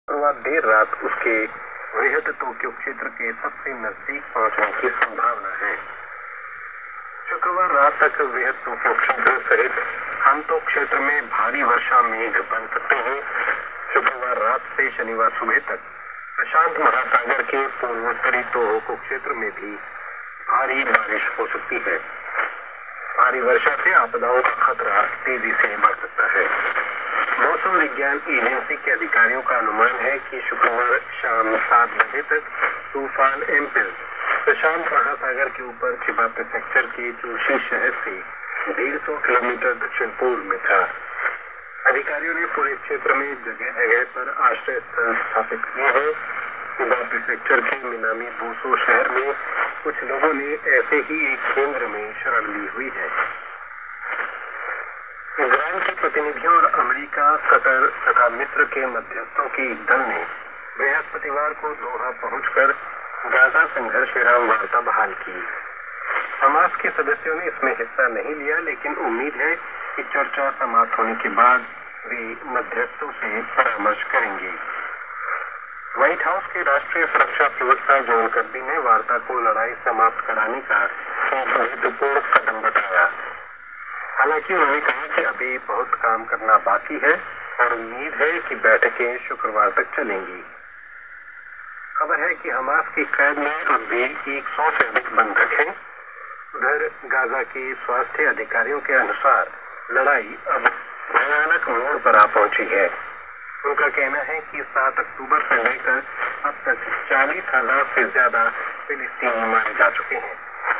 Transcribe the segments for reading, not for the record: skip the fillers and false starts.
शुक्रवार देर रात उसके वृहद टोक्यो क्षेत्र के सबसे नजदीक पहुंचने की संभावना है। शुक्रवार रात तक वृहद टोक्यो क्षेत्र सहित हांतो क्षेत्र में भारी वर्षा मेघ बन सकते हैं। शुक्रवार रात से शनिवार सुबह तक प्रशांत महासागर के पूर्वोत्तरी तोहोकू क्षेत्र में भी भारी बारिश हो सकती है। भारी वर्षा से आपदाओं का खतरा तेजी से बढ़ सकता है। मौसम विज्ञान एजेंसी के अधिकारियों का अनुमान है कि शुक्रवार शाम 7 बजे तक तूफान एम्पिल प्रशांत महासागर के ऊपर चिबा प्रेफेक्चर के चोशी शहर से 150 किलोमीटर दक्षिण पूर्व में था। अधिकारियों ने पूरे क्षेत्र में जगह जगह पर आश्रय स्थल स्थापित किए हैं। चिबा प्रेफेक्चर के मिनामी बोसो शहर में कुछ लोगों ने ऐसे ही एक केंद्र में शरण ली हुई है। इजराइल के प्रतिनिधियों और अमेरिका, कतर तथा मिस्र के मध्यस्थों के एक दल ने बृहस्पतिवार को दोहा पहुंचकर गाजा संघर्ष विराम वार्ता बहाल की। हमास के सदस्यों ने इसमें हिस्सा नहीं लिया, लेकिन उम्मीद है कि चर्चा समाप्त होने के बाद वे मध्यस्थों से परामर्श करेंगे। व्हाइट हाउस के राष्ट्रीय सुरक्षा प्रवक्ता जॉन कर्बी ने वार्ता को लड़ाई समाप्त कराने का एक महत्वपूर्ण कदम बताया। हालांकि उन्होंने कहा कि अभी बहुत काम करना बाकी है और उम्मीद है कि बैठकें शुक्रवार तक चलेंगी। खबर है कि हमास की कैद में अब भी 100 से अधिक बंधक हैं। उधर गाजा के स्वास्थ्य अधिकारियों के अनुसार लड़ाई अब भयानक मोड़ पर आ पहुंची है। उनका कहना है कि 7 अक्टूबर से लेकर अब तक 40,000 से ज्यादा फिलिस्तीनी मारे जा चुके हैं।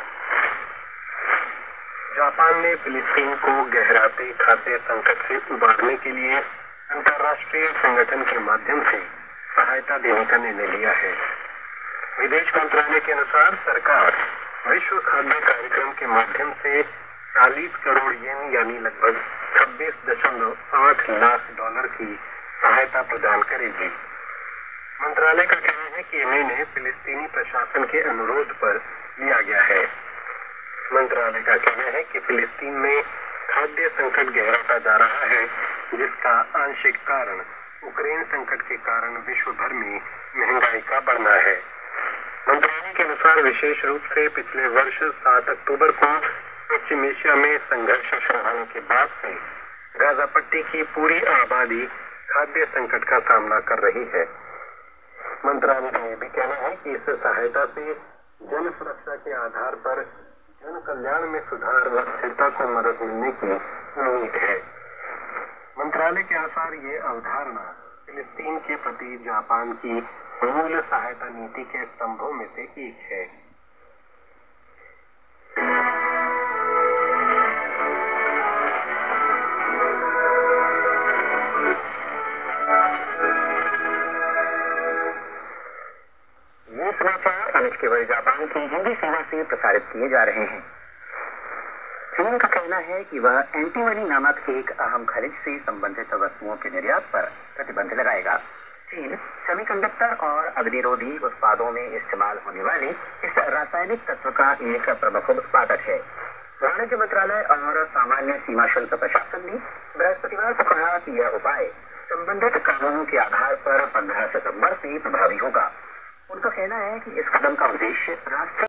जापान ने फिलिस्तीन को गहराते खाद्य संकट से उबारने के लिए अंतर्राष्ट्रीय संगठन के माध्यम से सहायता देने का निर्णय लिया है। विदेश मंत्रालय के अनुसार सरकार विश्व खाद्य कार्यक्रम के माध्यम से 40 करोड़ येन यानी लगभग 26.8 लाख डॉलर की सहायता प्रदान करेगी। मंत्रालय का कहना है कि ये निर्णय फिलिस्तीनी प्रशासन के अनुरोध पर लिया गया है। मंत्रालय का कहना है कि फिलिस्तीन में खाद्य संकट गहराता जा रहा है, जिसका आंशिक कारण यूक्रेन संकट के कारण विश्व भर में महंगाई का बढ़ना है। मंत्रालय के अनुसार विशेष रूप से पिछले वर्ष 7 अक्टूबर को पश्चिम एशिया में संघर्ष शुरू होने के बाद से गाजा पट्टी की पूरी आबादी खाद्य संकट का सामना कर रही है। मंत्रालय का यह भी कहना है कि इस सहायता से जन सुरक्षा के आधार पर जन कल्याण में सुधार व स्थिरता को मदद मिलने की उम्मीद है। मंत्रालय के अनुसार ये अवधारणा फिलिस्तीन के प्रति जापान की मूल सहायता नीति के स्तंभों में से एक है। ये समाचार आज केवल जापान की हिंदी सेवा से प्रसारित किए जा रहे हैं। चीन का कहना है कि वह एंटीमनी नामक एक अहम खनिज से संबंधित वस्तुओं के निर्यात पर प्रतिबंध लगाएगा। चीन सेमीकंडक्टर और अग्निरोधी उत्पादों में इस्तेमाल होने वाले इस रासायनिक तत्व का एक प्रमुख उत्पादक है। वाणिज्य मंत्रालय और सामान्य सीमा शुल्क प्रशासन ने बृहस्पतिवार को कहा कि यह उपाय संबंधित कानूनों के आधार पर 15 सितंबर से प्रभावी होगा। उनका कहना है कि इस कदम का उद्देश्य राष्ट्रीय